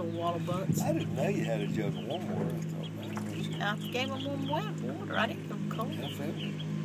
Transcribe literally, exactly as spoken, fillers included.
little water butts. I didn't know you had a jug of warm water. I thought, man, I gave them warm water. I didn't give them cold. I felt it.